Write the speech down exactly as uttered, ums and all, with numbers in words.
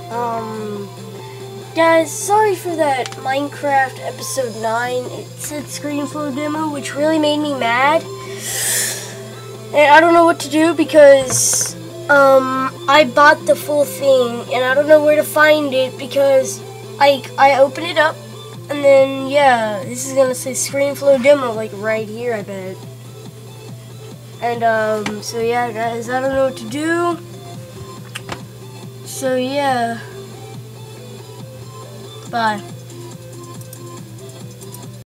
Um, guys, sorry for that Minecraft episode nine. It said Screenflow demo, which really made me mad. And I don't know what to do because um, I bought the full thing and I don't know where to find it because I, I open it up and then, yeah, this is going to say Screenflow demo, like right here, I bet. And, um, so yeah, guys, I don't know what to do. So, yeah. Bye.